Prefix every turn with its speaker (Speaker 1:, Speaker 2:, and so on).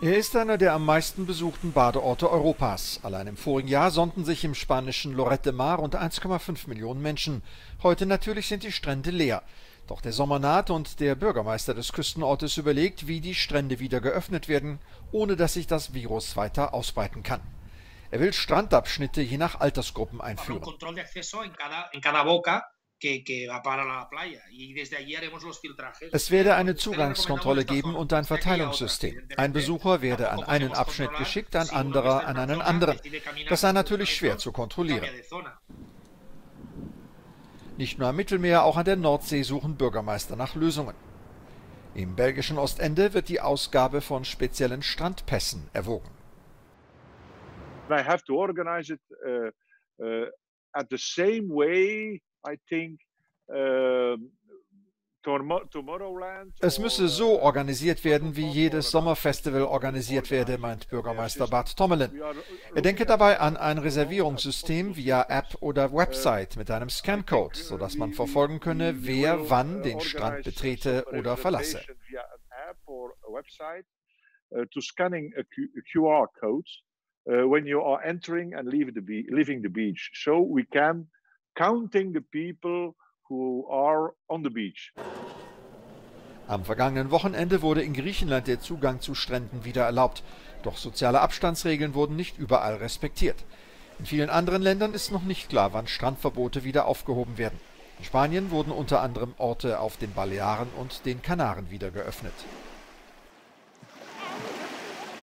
Speaker 1: Er ist einer der am meisten besuchten Badeorte Europas. Allein im vorigen Jahr sonnten sich im spanischen Lloret de Mar rund 1,5 Millionen Menschen. Heute natürlich sind die Strände leer. Doch der Sommer naht und der Bürgermeister des Küstenortes überlegt, wie die Strände wieder geöffnet werden, ohne dass sich das Virus weiter ausbreiten kann. Er will Strandabschnitte je nach Altersgruppen einführen. Es werde eine Zugangskontrolle geben und ein Verteilungssystem. Ein Besucher werde an einen Abschnitt geschickt, ein anderer an einen anderen. Das sei natürlich schwer zu kontrollieren. Nicht nur am Mittelmeer, auch an der Nordsee suchen Bürgermeister nach Lösungen. Im belgischen Ostende wird die Ausgabe von speziellen Strandpässen erwogen.
Speaker 2: I have to organize it at the same way, I think, Tomorrowland.
Speaker 1: Es müsse so organisiert werden, wie jedes Sommerfestival organisiert werde, meint Bürgermeister Bart Tommelin. Er denke dabei an ein Reservierungssystem via App oder Website mit einem Scancode, sodass man verfolgen könne, wer wann den Strand betrete oder verlasse.
Speaker 2: To scanning a QR code when you are entering and leaving the beach, so we can counting the people who are on the beach.
Speaker 1: Am vergangenen Wochenende wurde in Griechenland der Zugang zu Stränden wieder erlaubt. Doch soziale Abstandsregeln wurden nicht überall respektiert. In vielen anderen Ländern ist noch nicht klar, wann Strandverbote wieder aufgehoben werden. In Spanien wurden unter anderem Orte auf den Balearen und den Kanaren wieder geöffnet.